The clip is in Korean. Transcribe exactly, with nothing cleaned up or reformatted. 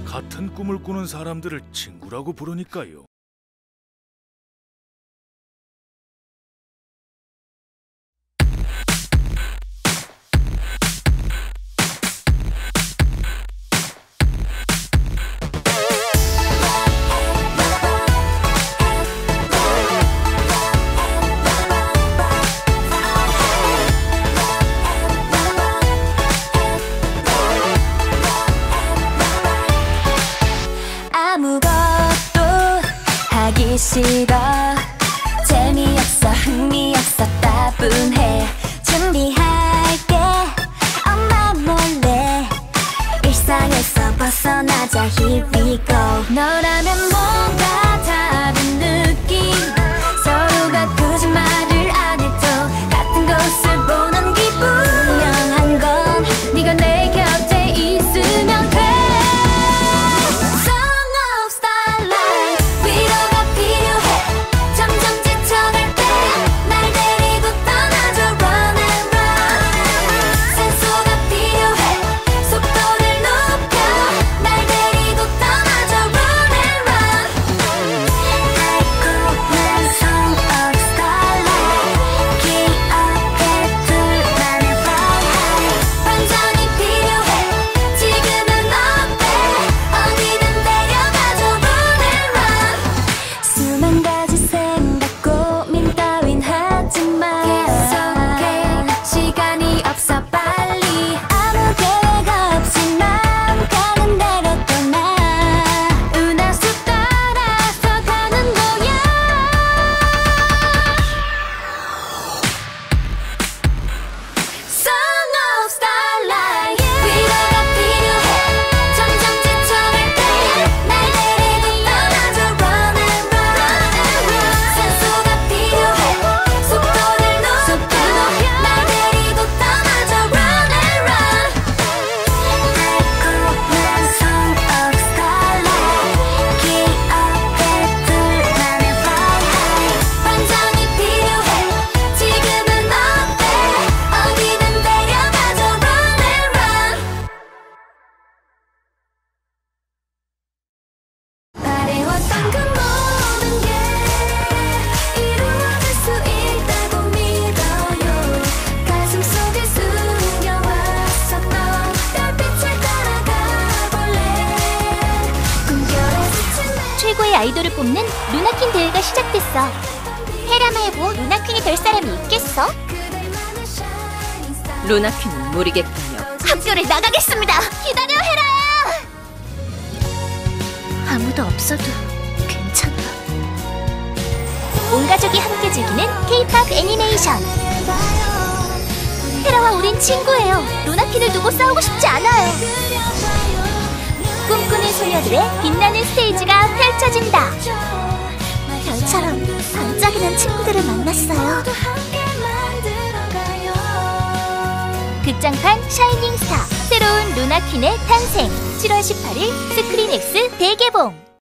같은 꿈을 꾸는 사람들을 친구라고 부르니까요. 아무것도 하기 싫어. 재미없어 흥미없어 따분해. 준비할게 엄마 몰래. 일상에서 벗어나자 here we go. 너라면 뭔가 다른 느낌. 서로가 거짓말을 안 해도 같은 것을 보는 기분. 분명한 건 네가 내 곁에 있으면 돼. 최고의 아이돌을 뽑는 루나퀸 대회가 시작됐어. 헤라 말고 루나퀸이 될 사람이 있겠어? 루나퀸은 모르겠군요. 학교를 나가겠습니다. 기다려, 헤라야. 아무도 없어도 괜찮아. 온 가족이 함께 즐기는 케이팝 애니메이션. 헤라와 우린 친구예요. 루나퀸을 두고 싸우고 싶지 않아요. 꿈꾸는 소녀들의 빛나는 스테이지가 펼쳐진다. 별처럼 반짝이는 친구들을 만났어요. 극장판 샤이닝 스타, 새로운 루나퀸의 탄생. 칠월 십팔일 스크린엑스 대개봉.